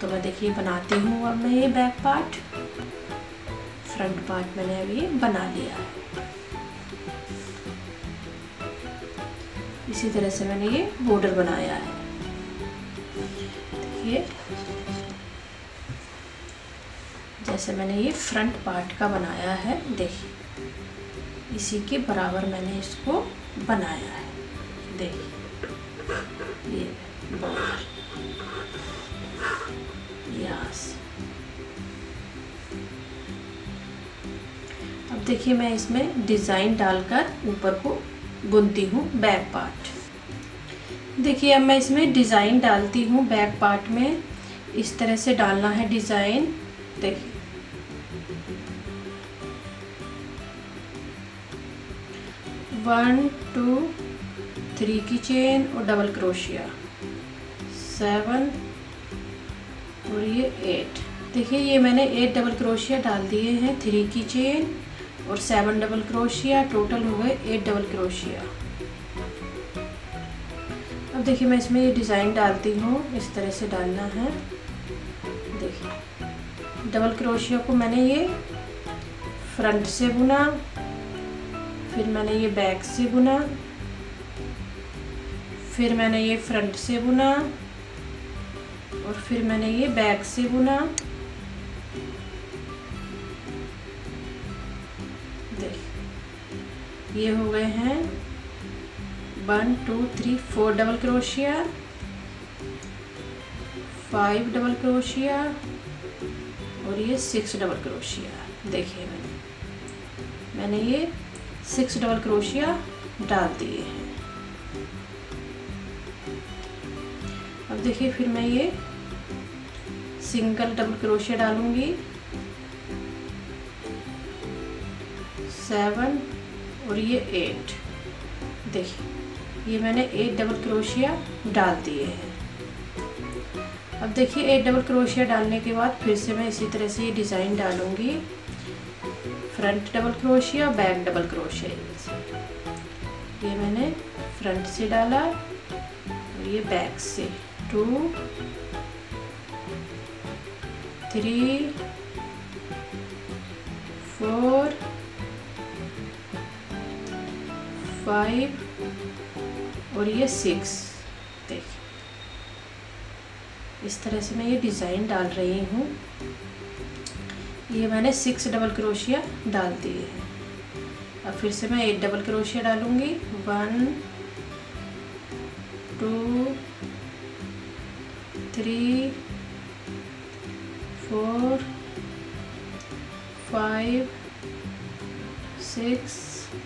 तो मैं देखिए बनाती हूँ अब मैं ये बैक पार्ट। फ्रंट पार्ट मैंने अभी बना लिया है। इसी तरह से मैंने ये बॉर्डर बनाया है। देखिए जैसे मैंने ये फ्रंट पार्ट का बनाया है, देखिए इसी के बराबर मैंने इसको बनाया है। देखिए ये बॉर्डर यहाँ से। अब देखिए मैं इसमें डिज़ाइन डालकर ऊपर को बुनती हूँ बैक पार्ट। देखिए अब मैं इसमें डिज़ाइन डालती हूँ बैक पार्ट में। इस तरह से डालना है डिज़ाइन। देखिए 1 2 3 की चेन और डबल क्रोशिया, 7 और ये 8। देखिए ये मैंने 8 डबल क्रोशिया डाल दिए हैं, 3 की चेन और 7 डबल क्रोशिया, टोटल हो गए 8 डबल क्रोशिया। अब देखिए मैं इसमें ये डिज़ाइन डालती हूँ, इस तरह से डालना है। देखिए डबल क्रोशिया को मैंने ये फ्रंट से बुना, फिर मैंने ये बैक से बुना, फिर मैंने ये फ्रंट से बुना और फिर मैंने ये बैक से बुना। देखिए ये हो गए हैं 1 2 3 4 डबल क्रोशिया, 5 डबल क्रोशिया और ये 6 डबल क्रोशिया। देखिए मैंने ये 6 डबल क्रोशिया डाल दिए हैं। अब देखिए फिर मैं ये सिंगल डबल क्रोशिया डालूंगी, 7 और ये 8। देखिए ये मैंने 8 डबल क्रोशिया डाल दिए हैं। अब देखिए 8 डबल क्रोशिया डालने के बाद फिर से मैं इसी तरह से ये डिज़ाइन डालूंगी। Front double crochet, back double crochet. ये मैंने फ्रंट से डाला और ये बैक से 2 3 4 5 और ये 6। देखिए इस तरह से मैं ये डिज़ाइन डाल रही हूँ। ये मैंने 6 डबल क्रोशिया डाल दिए हैं। अब फिर से मैं 8 डबल क्रोशिया डालूंगी, 1 2 3 4 5 6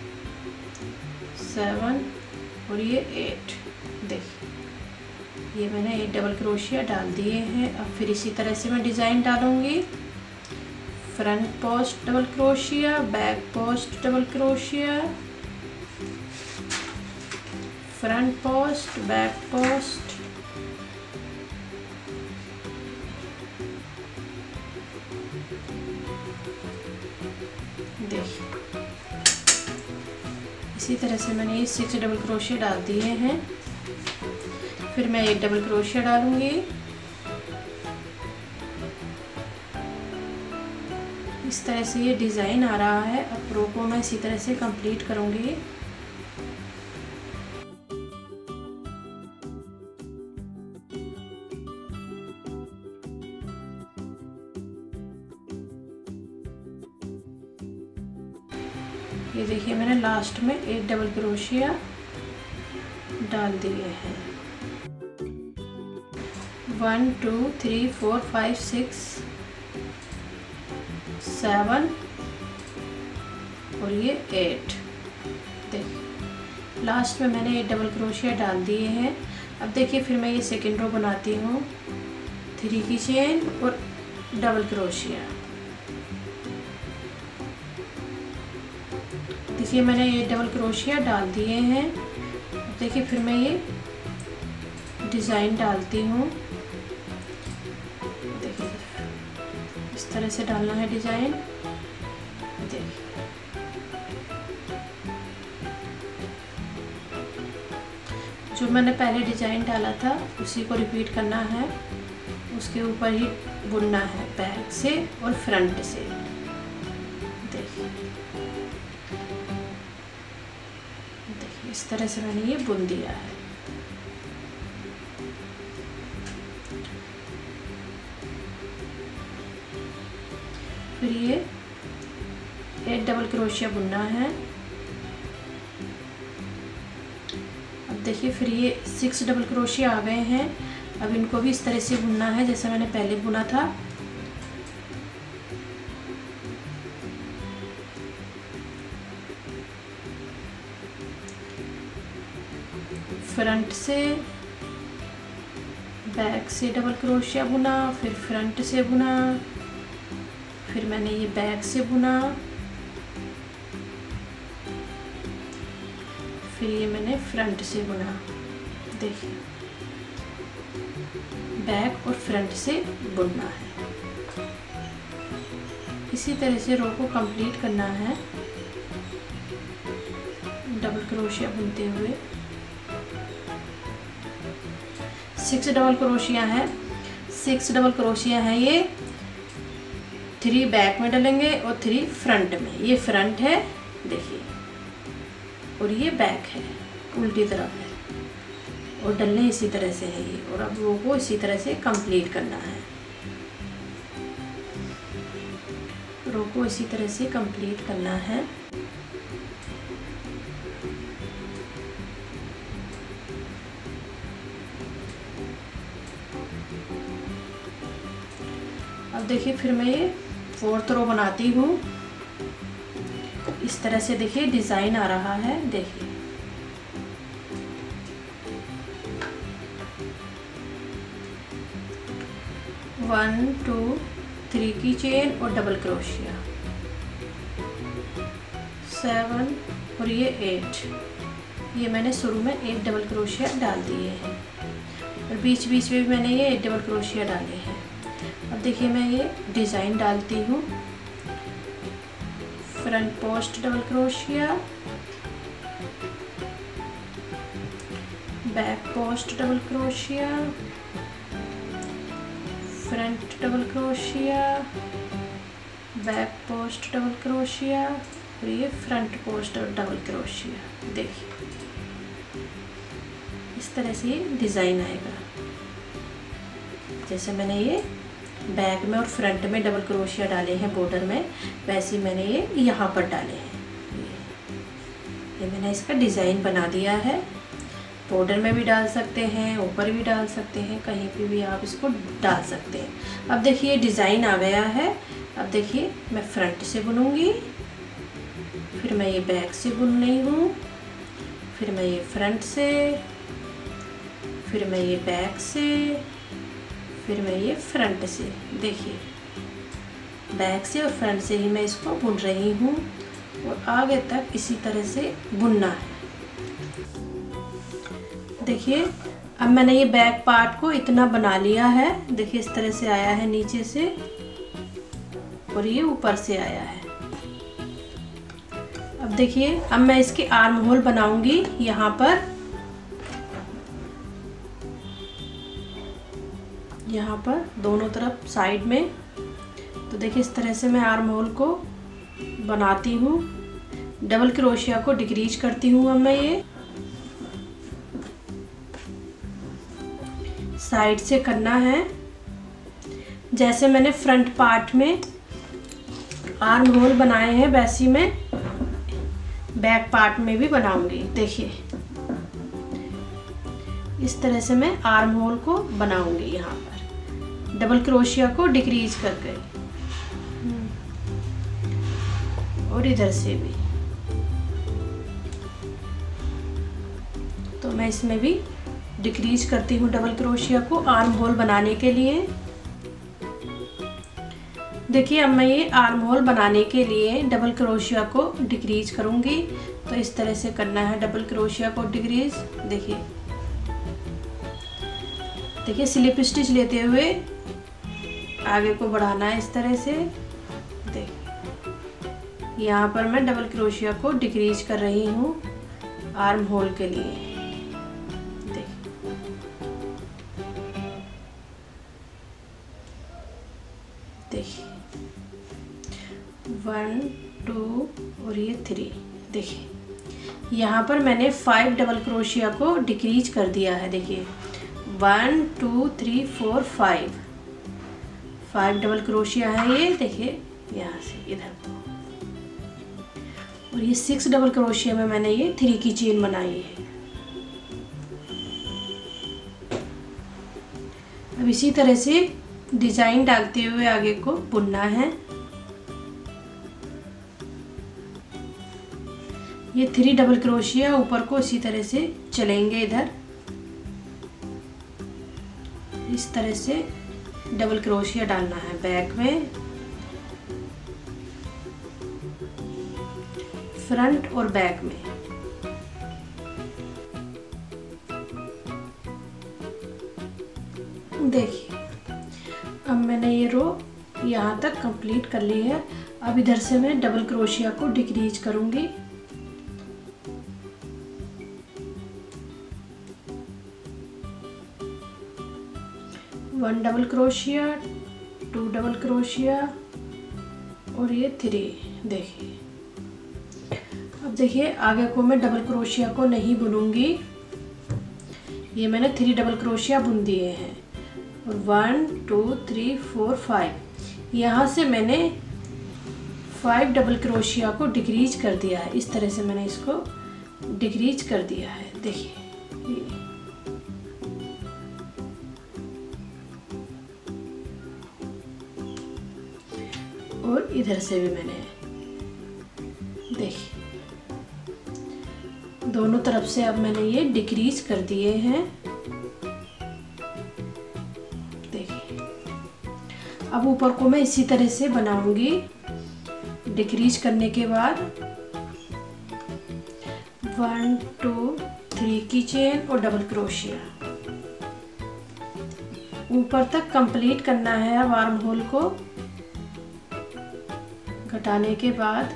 7 और ये 8। देखिए ये मैंने 8 डबल क्रोशिया डाल दिए हैं। अब फिर इसी तरह से मैं डिज़ाइन डालूंगी। Front post double crochet, back post double crochet, front post, back post, देखिए इसी तरह से मैंने ये 6 डबल क्रोशिया डाल दिए हैं। फिर मैं 1 डबल क्रोशिया डालूंगी। इस तरह से ये डिज़ाइन आ रहा है। अब रो को मैं इसी तरह से कंप्लीट करूंगी। ये देखिए मैंने लास्ट में 1 डबल क्रोशिया डाल दिए हैं। 1 2 3 4 5 6 7 और ये 8। देखिए लास्ट में मैंने 8 डबल क्रोशिया डाल दिए हैं। अब देखिए फिर मैं ये सेकेंड रो बनाती हूँ, 3 की चेन और डबल क्रोशिया। देखिए मैंने ये डबल क्रोशिया डाल दिए हैं। देखिए फिर मैं ये डिज़ाइन डालती हूँ। देखिए इस तरह से डालना है डिज़ाइन। देखिए जो मैंने पहले डिज़ाइन डाला था उसी को रिपीट करना है उसके ऊपर ही बुनना है, बैक से और फ्रंट से। देखिए देखिए इस तरह से मैंने ये बुन दिया है। फिर ये 8 डबल क्रोशिया बुनना है। अब देखिए फिर ये 6 डबल क्रोशिया आ गए हैं। अब इनको भी इस तरह से बुनना है जैसे मैंने पहले बुना था। फ्रंट से बैक से डबल क्रोशिया बुना, फिर फ्रंट से बुना, फिर मैंने ये बैक से बुना, फिर ये मैंने फ्रंट से बुना। देखिए बैक और फ्रंट से बुनना है। इसी तरह से रो को कंप्लीट करना है डबल क्रोशिया बुनते हुए। 6 डबल क्रोशिया है, 6 डबल क्रोशिया है। ये 3 बैक में डलेंगे और 3 फ्रंट में। ये फ्रंट है देखिए, और ये बैक है, उल्टी तरफ है, और डलने इसी तरह से है ये। और अब रो को इसी तरह से कंप्लीट करना है। रो को इसी तरह से कंप्लीट करना है। अब देखिए फिर मैं ये 4th रो बनाती हूँ। इस तरह से देखिए डिज़ाइन आ रहा है। देखिए वन 2 3 की चेन और डबल क्रोशिया, 7 और ये 8। ये मैंने शुरू में 8 डबल क्रोशिया डाल दिए हैं और बीच बीच में भी मैंने ये 8 डबल क्रोशिया डाले हैं। अब देखिए मैं ये डिज़ाइन डालती हूँ। Front post double crochet, back post double crochet, front double crochet, back post double crochet और ये फ्रंट पोस्ट डबल क्रोशिया। देखिए इस तरह से ये डिज़ाइन आएगा। जैसे मैंने ये बैक में और फ्रंट में डबल क्रोशिया डाले हैं बॉर्डर में, वैसे मैंने ये यहाँ पर डाले हैं। ये मैंने इसका डिज़ाइन बना दिया है। बॉर्डर में भी डाल सकते हैं, ऊपर भी डाल सकते हैं, कहीं पे भी आप इसको डाल सकते हैं। अब देखिए डिज़ाइन आ गया है। अब देखिए मैं फ्रंट से बुनूंगी, फिर मैं ये बैक से बुन रही हूँ, फिर मैं ये फ्रंट से, फिर मैं ये बैक से, फिर मैं ये फ्रंट से। देखिए बैक से और फ्रंट से ही मैं इसको बुन रही हूँ और आगे तक इसी तरह से बुनना है। देखिए अब मैंने ये बैक पार्ट को इतना बना लिया है। देखिए इस तरह से आया है नीचे से और ये ऊपर से आया है। अब देखिए अब मैं इसके आर्म होल बनाऊंगी यहाँ पर, यहाँ पर दोनों तरफ साइड में। तो देखिए इस तरह से मैं आर्म होल को बनाती हूँ। डबल क्रोशिया को डिक्रीज करती हूँ। अब मैं ये साइड से करना है, जैसे मैंने फ्रंट पार्ट में आर्म होल बनाए हैं वैसी मैं बैक पार्ट में भी बनाऊंगी। देखिए इस तरह से मैं आर्म होल को बनाऊंगी यहाँ पर, डबल क्रोशिया को डिक्रीज करके, और इधर से भी। तो मैं इसमें भी डिक्रीज करती हूँ डबल क्रोशिया को आर्म होल बनाने के लिए। देखिए अब मैं ये आर्म होल बनाने के लिए डबल क्रोशिया को डिक्रीज करूँगी। तो इस तरह से करना है डबल क्रोशिया को डिक्रीज। देखिए देखिए स्लिप स्टिच लेते हुए आगे को बढ़ाना है इस तरह से। देखिए यहाँ पर मैं डबल क्रोशिया को डिक्रीज कर रही हूँ आर्म होल के लिए। देखिए देखिए 1 2 और ये 3। देखिए यहाँ पर मैंने 5 डबल क्रोशिया को डिक्रीज कर दिया है। देखिए 1 2 3 4 5 डबल क्रोशिया है ये। देखिए यहाँ से इधर, और ये 6 डबल क्रोशिया में मैंने ये 3 की चेन बनाई है। अब इसी तरह से डिजाइन डालते हुए आगे को बुनना है। ये 3 डबल क्रोशिया ऊपर को इसी तरह से चलेंगे, इधर इस तरह से डबल क्रोशिया डालना है बैक में, फ्रंट और बैक में। देखिए अब मैंने ये रो यहाँ तक कंप्लीट कर ली है। अब इधर से मैं डबल क्रोशिया को डिक्रीज करूँगी। One double crochet, 2 double crochet और ये 3। देखिए अब देखिए आगे को मैं डबल क्रोशिया को नहीं बुनूंगी। ये मैंने 3 डबल क्रोशिया बुन दिए हैं, और 1 2 3 4 5 यहाँ से मैंने 5 डबल क्रोशिया को डिक्रीज कर दिया है। इस तरह से मैंने इसको डिक्रीज कर दिया है। देखिए और इधर से भी मैंने, देखिए दोनों तरफ से अब मैंने ये डिक्रीज कर दिए हैं। देखिए अब ऊपर को मैं इसी तरह से बनाऊंगी। डिक्रीज करने के बाद 1 2 3 की चेन और डबल क्रोशिया ऊपर तक कंप्लीट करना है। अब आर्म होल को घटाने के बाद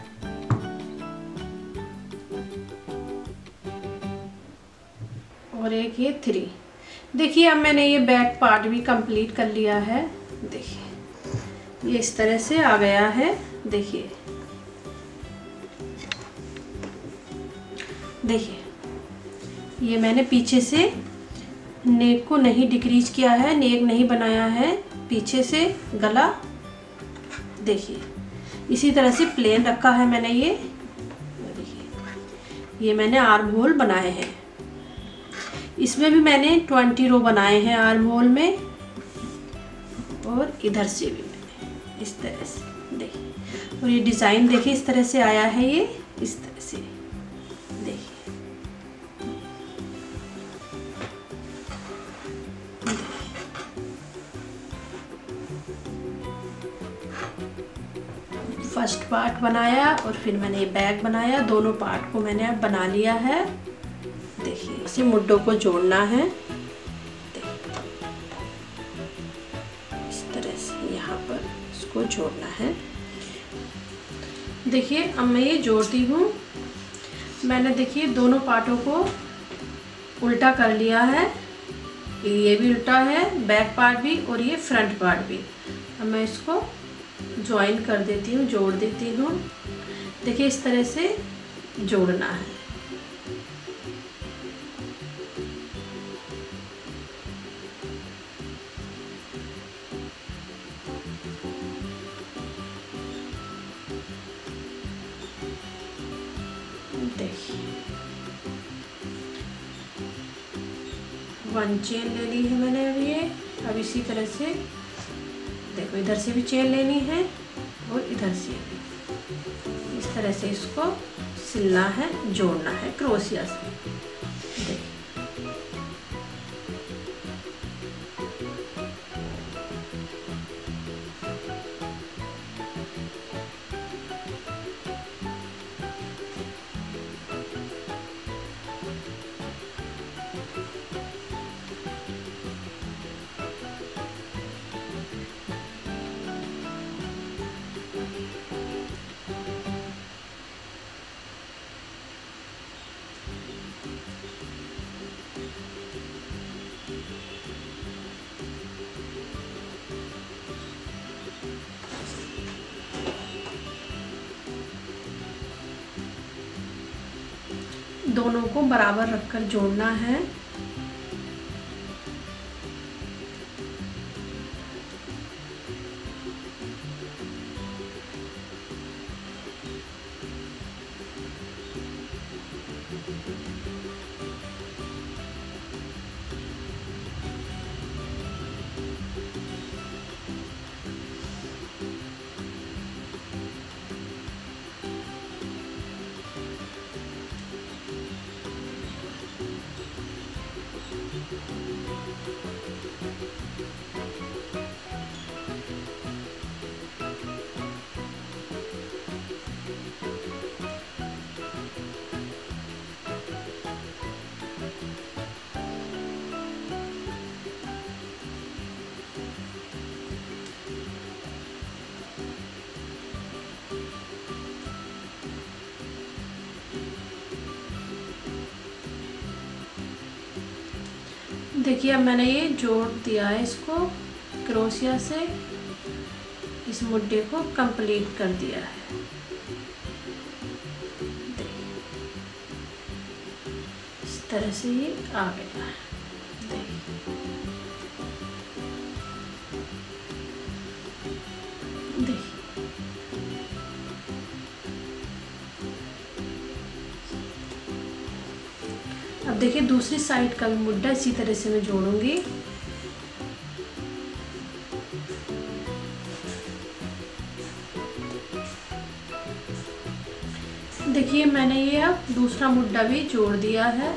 और एक ये 3। देखिए अब मैंने ये बैक पार्ट भी कंप्लीट कर लिया है। देखिए ये इस तरह से आ गया है। देखिए ये मैंने पीछे से नेक को नहीं डिक्रीज किया है, नेक नहीं बनाया है, पीछे से गला देखिए इसी तरह से प्लेन रखा है मैंने। ये देखिए ये मैंने आर्म होल बनाए हैं। इसमें भी मैंने 20 रो बनाए हैं आर्म होल में, और इधर से भी मैंने इस तरह से देखिए। और ये डिज़ाइन देखिए इस तरह से आया है, ये इस तरह से देखिए। फर्स्ट पार्ट बनाया और फिर मैंने ये बैक बनाया। दोनों पार्ट को मैंने अब बना लिया है। देखिए इसी मुड्डों को जोड़ना है। इस तरह से यहाँ पर इसको जोड़ना है। देखिए अब मैं ये जोड़ती हूँ। मैंने देखिए दोनों पार्टों को उल्टा कर लिया है। ये भी उल्टा है, बैक पार्ट भी और ये फ्रंट पार्ट भी। अब मैं इसको ज्वाइन कर देती हूँ, जोड़ देती हूँ। देखिए इस तरह से जोड़ना है। देखिए 1 चेन ले ली है मैंने अभी ये। अब इसी तरह से देखो इधर से भी चेन लेनी है और इधर से भी। इस तरह से इसको सिलना है, जोड़ना है क्रोशिया से। देखिए दोनों को बराबर रखकर जोड़ना है। देखिए अब मैंने ये जोड़ दिया है इसको क्रोशिया से, इस मुड्डे को कंप्लीट कर दिया है। इस तरह से ये आ गया है। देखिए अब देखिए दूसरी साइड का भी मुड्डा इसी तरह से मैं जोड़ूंगी। देखिए मैंने ये अब दूसरा मुड्डा भी जोड़ दिया है।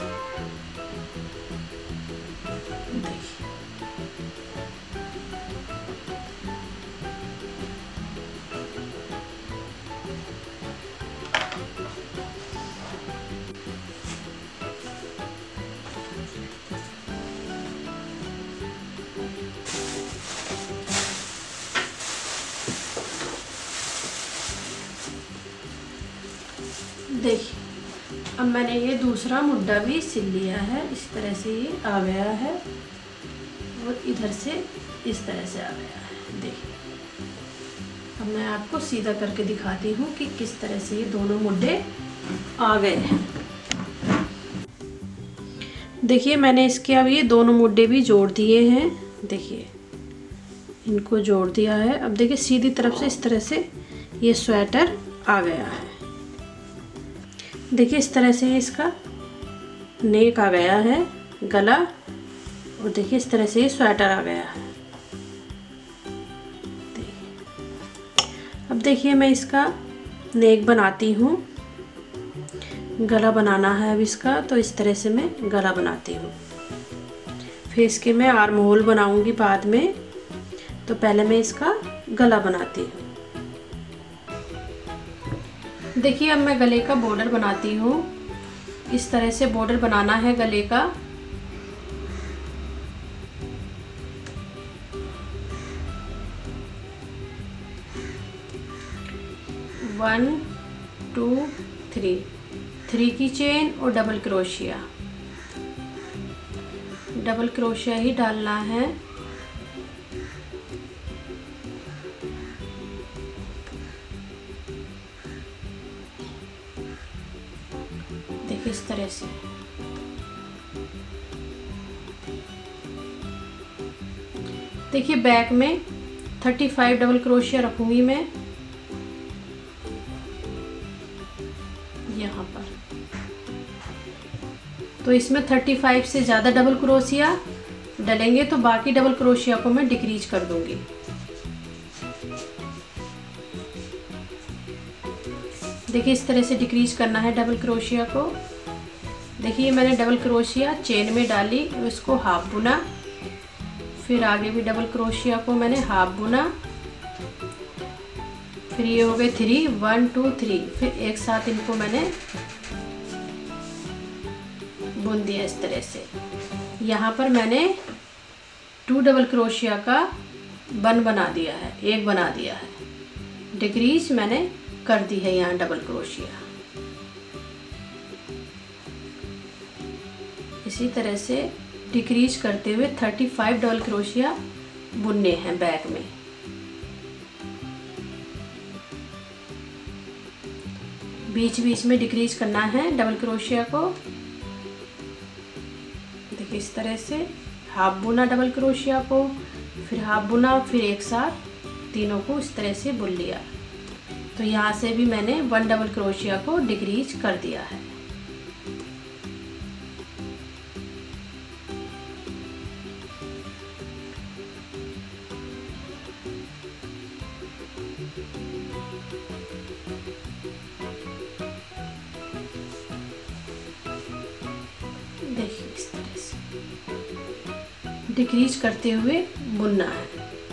देखिए अब मैंने ये दूसरा मुड्डा भी सिल लिया है। इस तरह से ये आ गया है और इधर से इस तरह से आ गया है। देखिए अब मैं आपको सीधा करके दिखाती हूँ कि किस तरह से ये दोनों मुड्डे आ गए हैं। देखिए मैंने इसके अब ये दोनों मुड्डे भी जोड़ दिए हैं। देखिए इनको जोड़ दिया है। अब देखिए सीधी तरफ से इस तरह से ये स्वेटर आ गया है। देखिए इस तरह से इसका नेक आ गया है, गला, और देखिए इस तरह से ये स्वेटर आ गया है। अब देखिए मैं इसका नेक बनाती हूँ। गला बनाना है अब इसका, तो इस तरह से मैं गला बनाती हूँ। फिर इसके मैं आर्म होल बनाऊंगी बाद में, तो पहले मैं इसका गला बनाती हूँ। देखिए अब मैं गले का बॉर्डर बनाती हूँ। इस तरह से बॉर्डर बनाना है गले का। वन टू थ्री की चेन और डबल क्रोशिया ही डालना है। देखिए इस तरह से। देखिए बैक में 35 डबल क्रोशिया रखूंगी मैं यहाँ पर। तो इसमें 35 से ज़्यादा डबल क्रोशिया डलेंगे तो बाकी डबल क्रोशिया को मैं डिक्रीज कर दूंगी। देखिए इस तरह से डिक्रीज करना है डबल क्रोशिया को। देखिए मैंने डबल क्रोशिया चेन में डाली, इसको हाफ बुना, फिर आगे भी डबल क्रोशिया को मैंने हाफ बुना, फिर ये हो गए 3 1 2 3, फिर एक साथ इनको मैंने बुन दिया इस तरह से। यहाँ पर मैंने 2 डबल क्रोशिया का बन बना दिया है, एक बना दिया है। डिक्रीज मैंने कर दी है यहाँ डबल क्रोशिया। इसी तरह से डिक्रीज करते हुए 35 डबल क्रोशिया बुनने हैं बैक में। बीच बीच में डिक्रीज करना है डबल क्रोशिया को। देखिए इस तरह से हाफ बुना डबल क्रोशिया को, फिर हाफ बुना, फिर एक साथ तीनों को इस तरह से बुन लिया। तो यहाँ से भी मैंने 1 डबल क्रोशिया को डिक्रीज कर दिया है। देखिए इस तरह से डिक्रीज करते हुए बुनना है।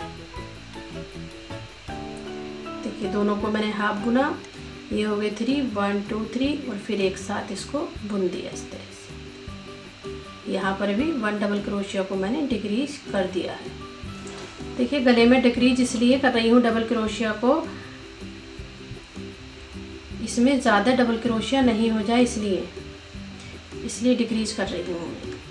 देखिए दोनों को मैंने हाफ बुना, ये हो गए 3 1 2 3 और फिर एक साथ इसको बुन दिया इस तरह से। यहाँ पर भी 1 डबल क्रोशिया को मैंने डिक्रीज कर दिया है। देखिए गले में डिक्रीज इसलिए कर रही हूँ डबल क्रोशिया को, इसमें ज़्यादा डबल क्रोशिया नहीं हो जाए इसलिए डिक्रीज कर रही हूँ।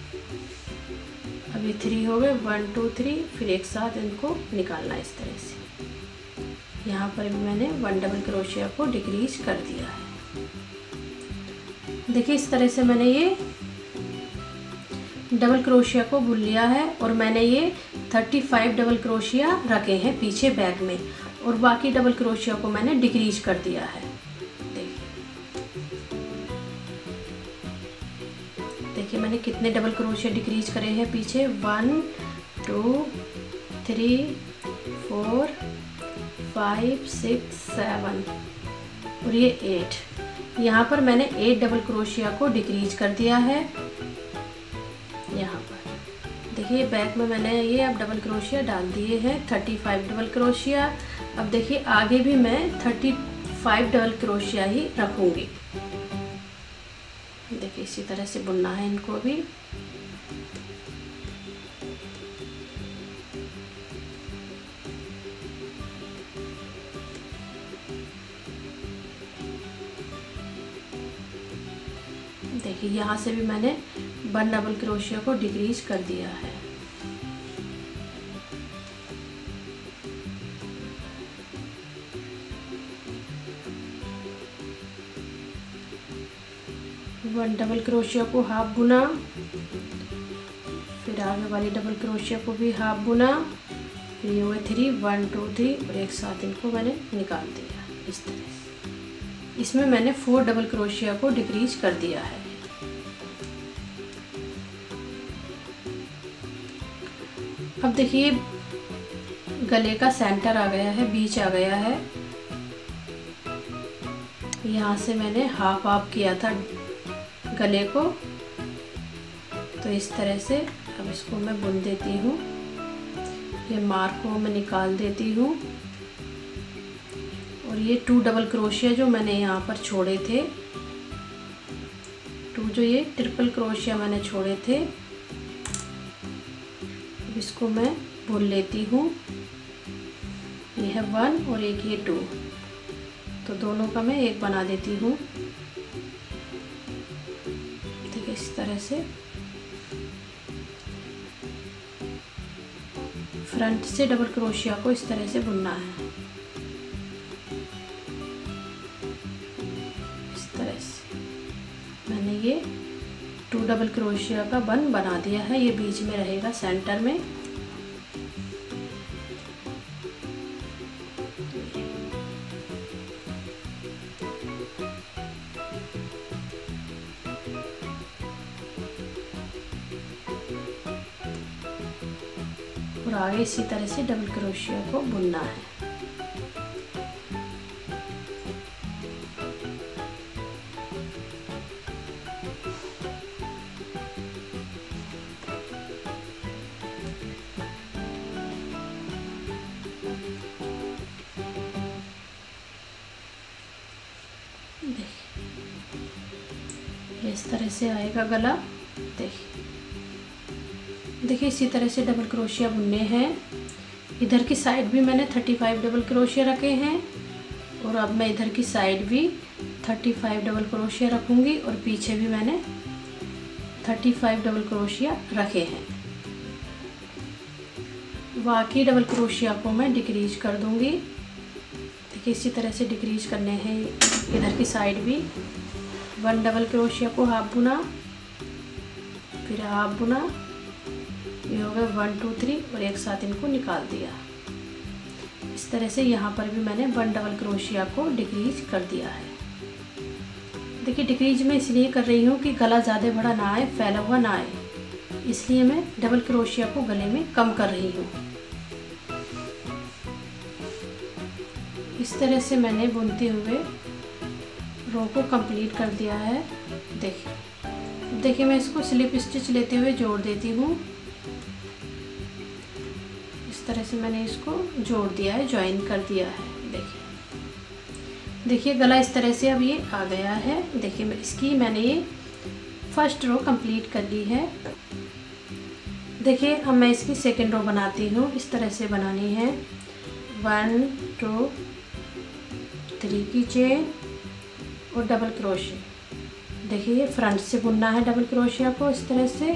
अभी 3 हो गए, 1 2 3, फिर एक साथ इनको निकालना इस तरह से। यहाँ पर भी मैंने 1 डबल क्रोशिया को डिक्रीज कर दिया है। देखिए इस तरह से मैंने ये डबल क्रोशिया को बुन लिया है और मैंने ये 35 डबल क्रोशिया रखे हैं पीछे बैक में, और बाकी डबल क्रोशिया को मैंने डिक्रीज कर दिया है। देखिए मैंने कितने डबल क्रोशिया डिक्रीज करे हैं पीछे, 1 2 3 4 5 6 7 और ये 8। यहाँ पर मैंने 8 डबल क्रोशिया को डिक्रीज कर दिया है। यहाँ पर देखिए बैक में मैंने ये अब डबल क्रोशिया डाल दिए हैं 35 डबल क्रोशिया। अब देखिए आगे भी मैं 35 डबल क्रोशिया ही रखूँगी। देखिए इसी तरह से बुनना है इनको भी। देखिए यहाँ से भी मैंने 1 डबल क्रोशिया को डिक्रीज कर दिया है। वन डबल क्रोशिया को हाफ बुना, फिर आगे वाली डबल क्रोशिया को भी हाफ बुना, फिर ये हुए 3 1 2 3 और एक साथ इनको मैंने निकाल दिया इस तरह से। इसमें मैंने 4 डबल क्रोशिया को डिक्रीज कर दिया है। अब देखिए गले का सेंटर आ गया है, बीच आ गया है। यहाँ से मैंने हाफ हाफ किया था गले को, तो इस तरह से अब इसको मैं बुन देती हूँ। ये मार्क को मैं निकाल देती हूँ और ये 2 डबल क्रोशिया जो मैंने यहाँ पर छोड़े थे, 2 जो ये ट्रिपल क्रोशिया मैंने छोड़े थे, इसको मैं बुन लेती हूँ। ये है 1 और एक ये 2, तो दोनों का मैं एक बना देती हूँ। ठीक है, इस तरह से फ्रंट से डबल क्रोशिया को इस तरह से बुनना है। इस तरह से मैंने ये 2 डबल क्रोशिया का बन बना दिया है। ये बीच में रहेगा सेंटर में। और आगे इसी तरह से डबल क्रोशिया को बुनना है। देखिए इस तरह से आएगा गला। देखिए इसी तरह से डबल क्रोशिया बुनने हैं। इधर की साइड भी मैंने 35 डबल क्रोशिया रखे हैं और अब मैं इधर की साइड भी 35 डबल क्रोशिया रखूँगी और पीछे भी मैंने 35 डबल क्रोशिया रखे हैं। बाकी डबल क्रोशिया को मैं डिक्रीज कर दूँगी। देखिए इसी तरह से डिक्रीज करने हैं इधर की साइड भी। 1 डबल क्रोशिया को हाफ बुना, फिर हाफ बुना, ये हो गया 1 2 3 और एक साथ इनको निकाल दिया। इस तरह से यहाँ पर भी मैंने 1 डबल क्रोशिया को डिक्रीज कर दिया है। देखिए डिक्रीज मैं इसलिए कर रही हूँ कि गला ज़्यादा बड़ा ना आए, फैला हुआ ना आए, इसलिए मैं डबल क्रोशिया को गले में कम कर रही हूँ। इस तरह से मैंने बुनते हुए रो को कंप्लीट कर दिया है। देखिए मैं इसको स्लिप स्टिच लेते हुए जोड़ देती हूँ। इस तरह से मैंने इसको जोड़ दिया है, ज्वाइन कर दिया है। देखिए गला इस तरह से अब ये आ गया है। देखिए इसकी मैंने ये फर्स्ट रो कंप्लीट कर ली है। देखिए अब मैं इसकी सेकंड रो बनाती हूँ। इस तरह से बनानी है। 1 2 3 की चेन और डबल क्रोशिया। देखिए ये फ्रंट से बुनना है डबल क्रोशिया को इस तरह से।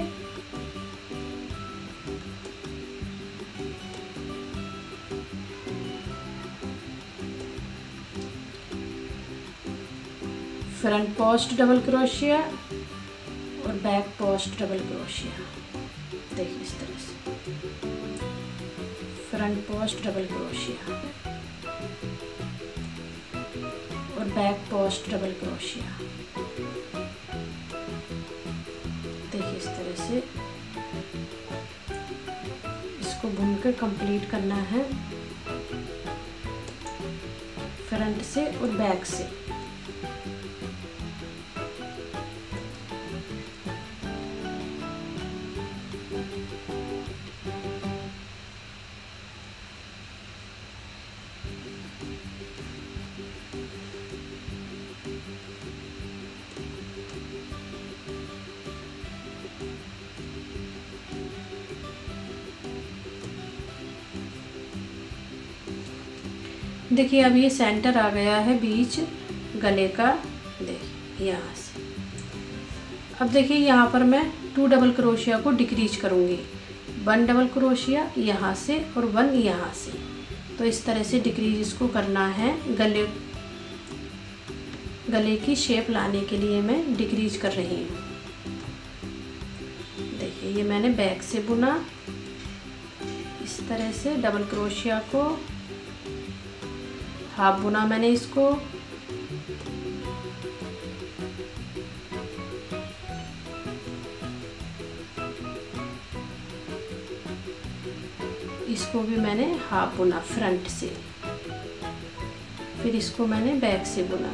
फ्रंट पोस्ट डबल क्रोशिया और बैक पोस्ट डबल क्रोशिया। देखिए इस तरह से फ्रंट पोस्ट डबल क्रोशिया और बैक पोस्ट डबल क्रोशिया। देखिए इस तरह से इसको बुनकर कंप्लीट करना है फ्रंट से और बैक से। देखिए अब ये सेंटर आ गया है बीच गले का। देखिए यहाँ से अब देखिए यहाँ पर मैं 2 डबल क्रोशिया को डिक्रीज करूँगी। 1 डबल क्रोशिया यहाँ से और 1 यहाँ से। तो इस तरह से डिक्रीज इसको करना है। गले की शेप लाने के लिए मैं डिक्रीज कर रही हूँ। देखिए ये मैंने बैक से बुना इस तरह से डबल क्रोशिया को, हाफ बुना मैंने इसको, इसको भी मैंने हाफ बुना फ्रंट से, फिर इसको मैंने बैक से बुना।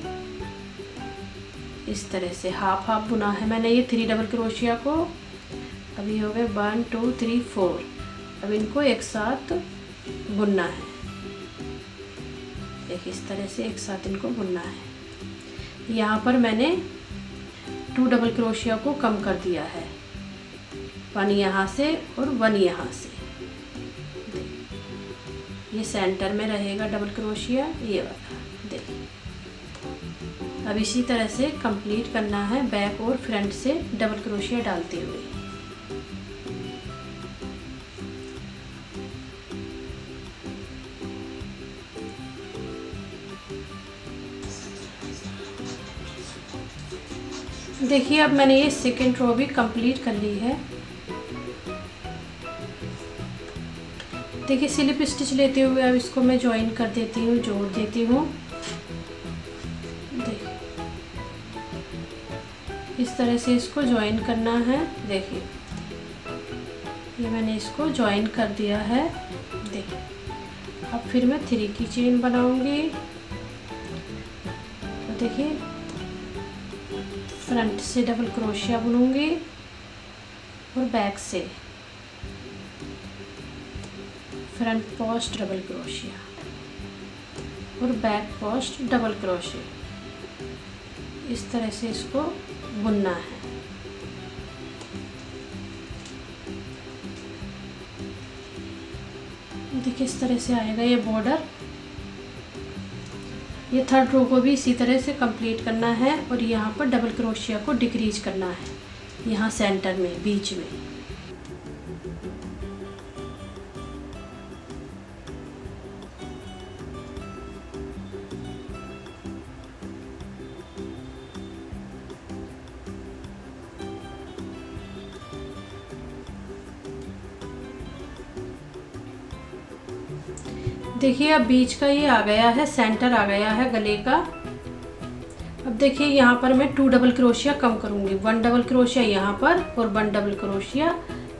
इस तरह से हाफ हाफ बुना है मैंने ये 3 डबल क्रोशिया को। अभी हो गए 1 2 3 4। अब इनको एक साथ बुनना है। देखिए इस तरह से एक साथ इनको बुनना है। यहाँ पर मैंने 2 डबल क्रोशिया को कम कर दिया है, 1 यहाँ से और 1 यहाँ से। ये सेंटर में रहेगा डबल क्रोशिया ये वाला। देखिए अब इसी तरह से कंप्लीट करना है बैक और फ्रंट से डबल क्रोशिया डालते हुए। देखिए अब मैंने ये सेकेंड रो भी कंप्लीट कर ली है। देखिए स्लिप स्टिच लेते हुए अब इसको मैं ज्वाइन कर देती हूँ, जोड़ देती हूँ। देखिए इस तरह से इसको ज्वाइन करना है। देखिए ये मैंने इसको ज्वाइन कर दिया है। देखिए अब फिर मैं 3 की चेन बनाऊंगी। तो देखिए फ्रंट से डबल क्रोशिया बुनूंगी और बैक से फ्रंट पोस्ट डबल क्रोशिया और बैक पोस्ट डबल क्रोशिया। इस तरह से इसको बुनना है। देखिए इस तरह से आएगा ये बॉर्डर। ये थर्ड रो को भी इसी तरह से कंप्लीट करना है और यहाँ पर डबल क्रोशिया को डिक्रीज करना है यहाँ सेंटर में बीच में। देखिए अब बीच का ये आ गया है, सेंटर आ गया है गले का। अब देखिए यहाँ पर मैं 2 डबल क्रोशिया कम करूँगी, 1 डबल क्रोशिया यहाँ पर और 1 डबल क्रोशिया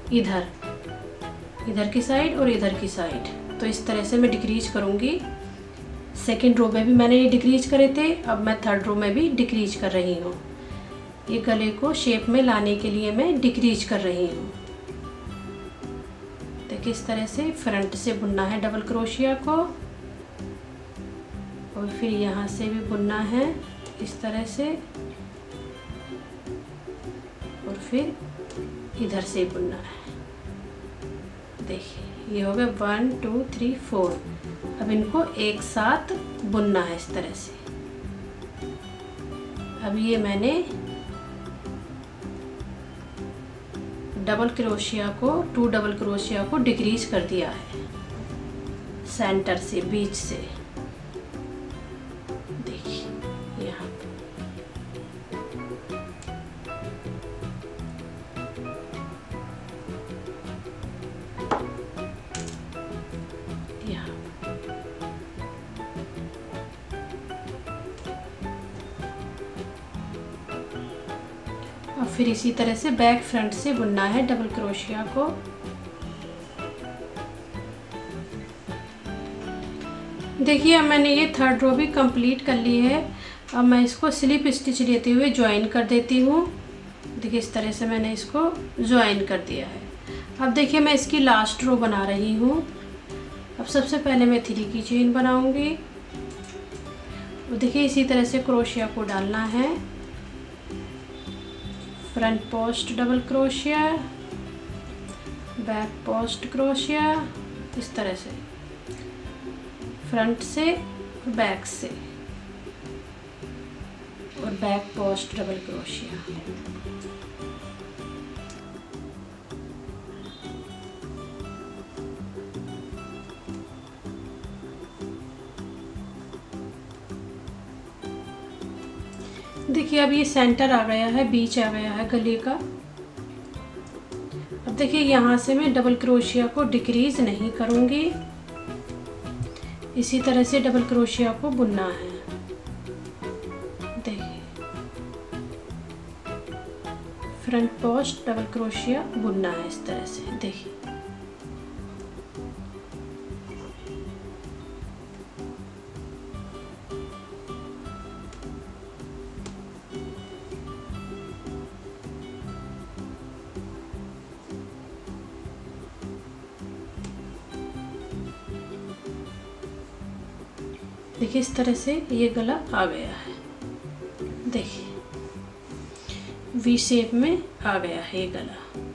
इधर की साइड और इधर की साइड। तो इस तरह से मैं डिक्रीज करूँगी। सेकेंड रो में भी मैंने ये डिक्रीज करे थे, अब मैं थर्ड रो में भी डिक्रीज कर रही हूँ। ये गले को शेप में लाने के लिए मैं डिक्रीज कर रही हूँ। देखिए इस तरह से फ्रंट से बुनना है डबल क्रोशिया को और फिर यहाँ से भी बुनना है इस तरह से और फिर इधर से बुनना है। देखिए ये हो गया 1 2 3 4। अब इनको एक साथ बुनना है इस तरह से। अब ये मैंने डबल क्रोशिया को 2 डबल क्रोशिया को डिक्रीज कर दिया है सेंटर से, बीच से। देखिए यहाँ और फिर इसी तरह से बैक फ्रंट से बुनना है डबल क्रोशिया को। देखिए अब मैंने ये थर्ड रो भी कंप्लीट कर ली है। अब मैं इसको स्लिप स्टिच लेते हुए ज्वाइन कर देती हूँ। देखिए इस तरह से मैंने इसको ज्वाइन कर दिया है। अब देखिए मैं इसकी लास्ट रो बना रही हूँ। अब सबसे पहले मैं 3 की चेन बनाऊंगी। देखिए इसी तरह से क्रोशिया को डालना है। Front post double crochet, back post crochet, इस तरह से फ्रंट से और बैक से और बैक पोस्ट डबल क्रोशिया। देखिए अब ये सेंटर आ गया है, बीच आ गया है गले का। अब देखिए यहाँ से मैं डबल क्रोशिया को डिक्रीज नहीं करूँगी, इसी तरह से डबल क्रोशिया को बुनना है। देखिए फ्रंट पोस्ट डबल क्रोशिया बुनना है इस तरह से। देखिए देखिए इस तरह से ये गला आ गया है। देखिए वी शेप में आ गया है ये गला।